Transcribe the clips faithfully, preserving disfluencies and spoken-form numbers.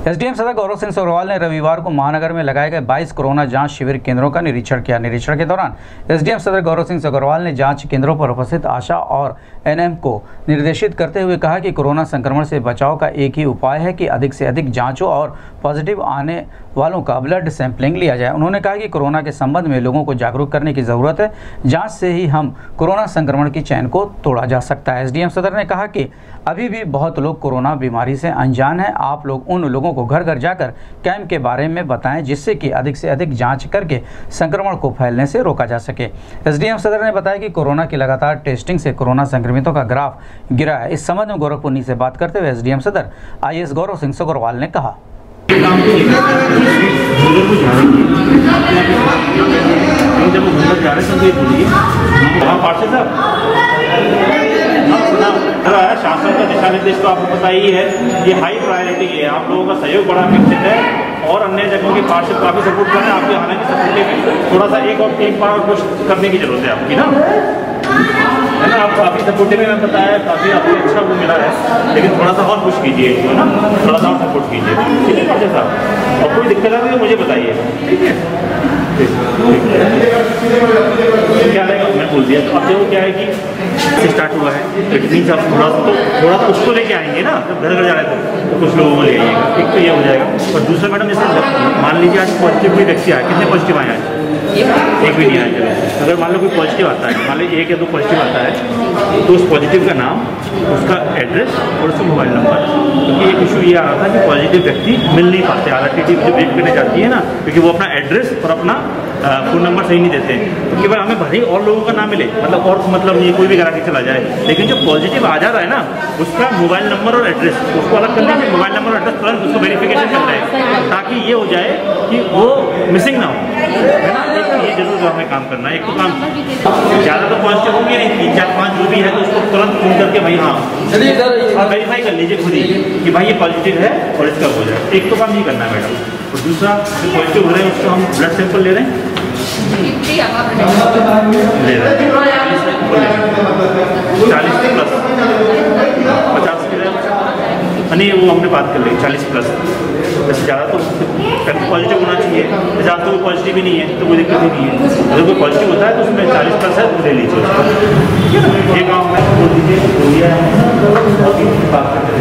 SDM सदर गौरव सिंह सोगरवाल ने रविवार को महानगर में लगाए गए बाईस कोरोना जांच शिविर केंद्रों का निरीक्षण किया। निरीक्षण के दौरान एसडीएम सदर गौरव सिंह सोगरवाल ने जांच केंद्रों पर उपस्थित आशा और एनएम को निर्देशित करते हुए कहा कि कोरोना संक्रमण से बचाव का एक ही उपाय है कि अधिक से अधिक जांचों और पॉजिटिव आने वालों का ब्लड सैंपलिंग लिया जाए। उन्होंने कहा कि कोरोना के संबंध में लोगों को जागरूक करने की ज़रूरत है। जांच से ही हम कोरोना संक्रमण की चैन को तोड़ा जा सकता है। एसडीएम सदर ने कहा कि अभी भी बहुत लोग कोरोना बीमारी से अनजान हैं। आप लोग उन लोगों को घर घर जाकर कैंप के बारे में बताएं, जिससे कि अधिक से अधिक जांच करके संक्रमण को फैलने से रोका जा सके। एसडीएम सदर ने बताया कि कोरोना की लगातार टेस्टिंग से कोरोना संक्रमितों का ग्राफ गिरा है। इस संबंध में गोरखपुर से बात करते हुए एसडीएम सदर आईएएस गौरव सिंह सोगरवाल ने कहा, शासन का दिशा निर्देश तो आपको पता ही है, ये हाई प्रायोरिटी है। आप लोगों का सहयोग बड़ा अपेक्षित है और अन्य जगहों के पार्षद काफी सपोर्ट कर रहे हैं आपके। हालांकि सपोर्टिव में थोड़ा सा एक और एक बार और कुछ करने की जरूरत है आपकी ना, है ना। आप काफी सपोर्टिव में मैं बताया, काफी आपको अच्छा वो मिला है, लेकिन थोड़ा सा और पुश कीजिए, है ना, थोड़ा सा और सपोर्ट कीजिए, ठीक है पार्षद साहब। और कोई दिक्कत आ रही है मुझे बताइए, ठीक है। क्या रहेगा मैं बोल दिया। तो अब देखो क्या है कि स्टार्ट हुआ है, इट मीन्स आप थोड़ा सा तो थोड़ा कुछ तो लेके आएंगे ना, जब घर घर जा रहे थे तो कुछ लोगों को ले आइएगा। एक तो ये हो जाएगा। और दूसरा मैडम, जैसे मान लीजिए आज पॉजिटिव कोई व्यक्ति आया, कितने पॉजिटिव आए आज? एक भी नहीं आया। चलो अगर मान लो कोई पॉजिटिव आता है, मान लो एक या दो पॉजिटिव आता है, तो उस पॉजिटिव का नाम, उसका एड्रेस और उसका मोबाइल नंबर, क्योंकि एक इशू ये आ रहा था कि पॉजिटिव व्यक्ति मिल नहीं पाते। आरटीटी जो वेट करने जाती है ना, क्योंकि वो अपना एड्रेस और अपना फ़ोन नंबर सही नहीं देते हैं, तो केवल हमें भले ही और लोगों का नाम मिले, मतलब और मतलब नहीं, कोई भी करा के चला जाए, लेकिन जो पॉजिटिव आ जा रहा है ना, उसका मोबाइल नंबर और एड्रेस उसको अलग कर लीजिए। मोबाइल नंबर और एड्रेस तुरंत उसको वेरिफिकेशन कर रहे, ताकि ये हो जाए कि वो मिसिंग ना हो, है ना। ये जरूर हमें काम करना है। एक तो काम ज़्यादा तो पॉजिटिव होंगे नहीं, तीन चार पाँच जो भी है, तो उसको तुरंत फोन करके भाई हाँ आप वेरीफाई कर लीजिए खुद ही कि भाई ये पॉजिटिव है और इसका हो जाए। एक तो काम नहीं करना है मैडम। और दूसरा, जो पॉजिटिव हो रहे हैं उसको हम ब्लड सैंपल ले रहे हैं ले रहे हैं चालीस प्लस पचास के नहीं, वो हमने बात कर ली चालीस प्लस। वैसे ज़्यादा तो पॉजिटिव होना चाहिए, ज़्यादा तो कोई पॉजिटिव ही नहीं है तो कोई दिक्कत ही नहीं है। अगर कोई पॉजिटिव होता है तो उसमें चालीस प्लस है तो ले लीजिए उसको। ये काम है, बोल दीजिए बोलिए बात करते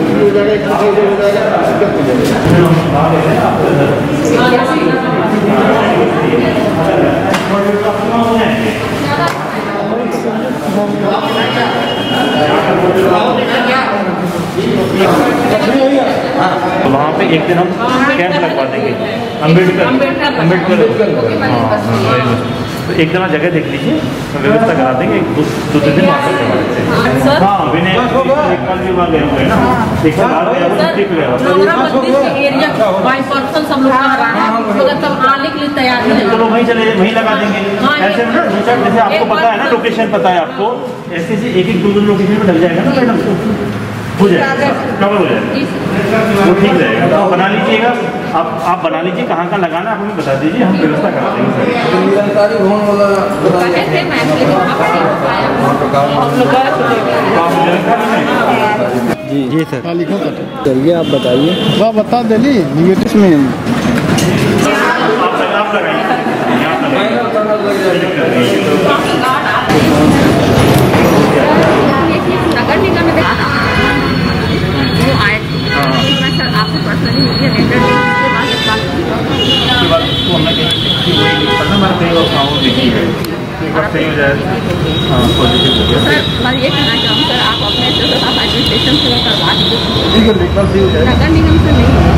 तो वहाँ पे एक दिन हम कैंप लगवा देंगे अम्बेडकर अम्बेडकर हाँ, तो एक दिन जगह देख लीजिए, व्यवस्था करा देंगे। दो दो तीन दिन वहाँ पर करवा देते हैं। हाँ विनय एक बार भी वहाँ गए हुए ना, एक बार बाहर गया हुआ ठीक गया चलो वहीं चले वहीं लगा देंगे। ऐसे में जैसे आपको पता है ना, लोकेशन पता है आपको, ऐसे ऐसे एक एक दो दो लोकेशन में लग जाएगा ना मैडम, हो जाएगा कवर हो जाएगा, वो ठीक रहेगा। तो बना लीजिएगा आप आप बना लीजिए कहाँ कहाँ लगाना है, आप हमें बता दीजिए, हम व्यवस्था करा देंगे। जी जी सर, चलिए आप बताइए। वाह बता दिली निगेटिव में आप लगाइए नगर निगम में वो आए थे, मैं सर आपसे पर्सनली मुझे लेटर के बाद उसके बाद उसको हमने कहीं और गाँव देखी है, एक बार सही हो जाए पॉजिटिव हो गया। सर मैं ये कहना चाहूँ सर, आप अपने एडमिनिस्ट्रेशन से करवा दीजिए, नगर निगम से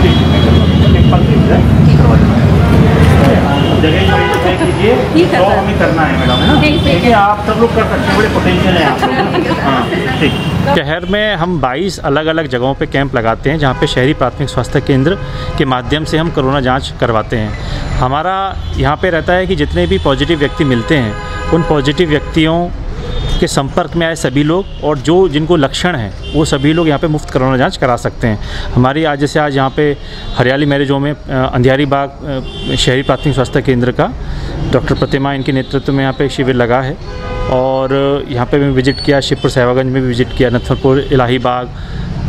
नहीं जगह तो हमें करना है मैडम, है ना। देखिए आप सब लोग कर सकते हैं, बड़े पोटेंशियल है आप लोग। हाँ ठीक। शहर में हम बाईस अलग अलग जगहों पे कैंप लगाते हैं, जहाँ पे शहरी प्राथमिक स्वास्थ्य केंद्र के माध्यम से हम कोरोना जांच करवाते हैं। हमारा यहाँ पे रहता है कि जितने भी पॉजिटिव व्यक्ति मिलते हैं, उन पॉजिटिव व्यक्तियों के संपर्क में आए सभी लोग और जो जिनको लक्षण हैं वो सभी लोग यहाँ पे मुफ्त कोरोना जांच करा सकते हैं। हमारी आज जैसे आज यहाँ पे हरियाली मैरिज होम में अंधियारी बाग शहरी प्राथमिक स्वास्थ्य केंद्र का डॉक्टर प्रतिमा इनके नेतृत्व में यहाँ पे शिविर लगा है और यहाँ पे मैं विज़िट किया, शिवपुर सहवागंज में भी विज़िट किया, नथनपुर, इलाही बाग,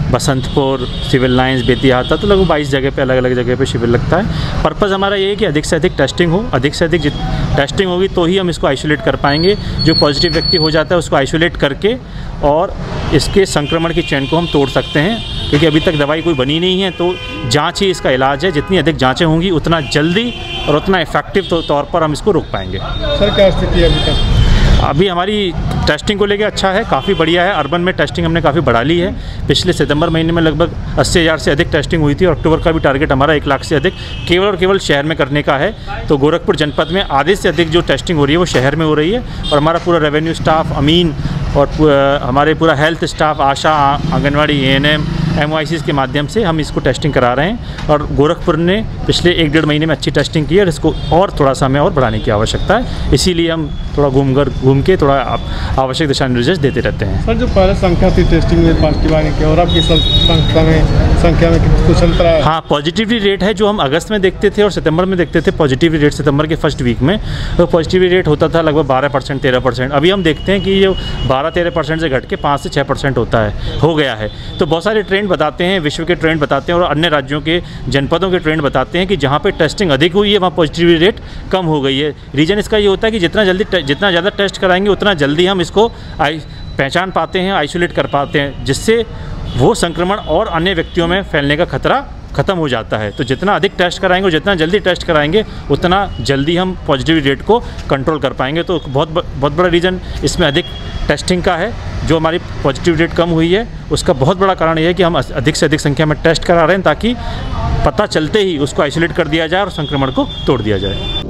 बसंतपुर, सिविल लाइंस, बेतिया था, तो लगभग बाईस जगह पे अलग अलग जगह पे शिविर लगता है। पर्पज़ हमारा ये है कि अधिक से अधिक टेस्टिंग हो, अधिक से अधिक जित टेस्टिंग होगी तो ही हम इसको आइसोलेट कर पाएंगे। जो पॉजिटिव व्यक्ति हो जाता है उसको आइसोलेट करके और इसके संक्रमण की चेन को हम तोड़ सकते हैं, क्योंकि अभी तक दवाई कोई बनी नहीं है, तो जाँच ही इसका इलाज है। जितनी अधिक जाँचें होंगी उतना जल्दी और उतना इफेक्टिव तौर पर हम इसको रोक पाएंगे। सर क्या स्थिति है अभी तक? अभी हमारी टेस्टिंग को लेके अच्छा है, काफ़ी बढ़िया है। अर्बन में टेस्टिंग हमने काफ़ी बढ़ा ली है। पिछले सितंबर महीने में लगभग अस्सी हज़ार से अधिक टेस्टिंग हुई थी और अक्टूबर का भी टारगेट हमारा एक लाख से अधिक केवल और केवल शहर में करने का है। तो गोरखपुर जनपद में आधे से अधिक जो टेस्टिंग हो रही है वो शहर में हो रही है और हमारा पूरा रेवेन्यू स्टाफ, अमीन और हमारे पूरा health staff, ASHA, anganwadi, A N M, M O I C के माध्यम से हम इसको टेस्टिंग करा रहे हैं। और गोरखपुर ने पिछले एक डेढ़ महीने में अच्छी टेस्टिंग की है और इसको और थोड़ा सा हमें और बढ़ाने की आवश्यकता है। इसीलिए हम थोड़ा घूम कर घूम के थोड़ा आवश्यक दिशा निर्देश देते रहते हैं। सर जो पहले संख्या थी टेस्टिंग में पॉजिटिव आने की और अब की संख्या में संख्या में कुछ अंतर है? हाँ, पॉजिटिविटी रेट है जो हम अगस्त में देखते थे और सितंबर में देखते थे। पॉजिटिविटी रेट सितंबर के फर्स्ट वीक में तो पॉजिटिविटी रेट होता था लगभग बारह परसेंट तेरह परसेंट। अभी हम देखते हैं कि ये बारह तेरह परसेंट से घट के पाँच से छः परसेंट होता है हो गया है। तो बहुत सारे ट्रेंड बताते हैं, विश्व के ट्रेंड बताते हैं और अन्य राज्यों के जनपदों के ट्रेंड बताते हैं कि जहाँ पे टेस्टिंग अधिक हुई है वहाँ पॉजिटिविटी रेट कम हो गई है। रीज़न इसका ये होता है कि जितना जल्दी जितना ज़्यादा टेस्ट कराएंगे उतना जल्दी हम इसको आई पहचान पाते हैं, आइसोलेट कर पाते हैं, जिससे वो संक्रमण और अन्य व्यक्तियों में फैलने का खतरा ख़त्म हो जाता है। तो जितना अधिक टेस्ट कराएंगे और जितना जल्दी टेस्ट कराएंगे उतना जल्दी हम पॉजिटिविटी रेट को कंट्रोल कर पाएंगे। तो बहुत बहुत बड़ा रीज़न इसमें अधिक टेस्टिंग का है। जो हमारी पॉजिटिव रेट कम हुई है उसका बहुत बड़ा कारण ये है कि हम अधिक से अधिक संख्या में टेस्ट करा रहे हैं ताकि पता चलते ही उसको आइसोलेट कर दिया जाए और संक्रमण को तोड़ दिया जाए।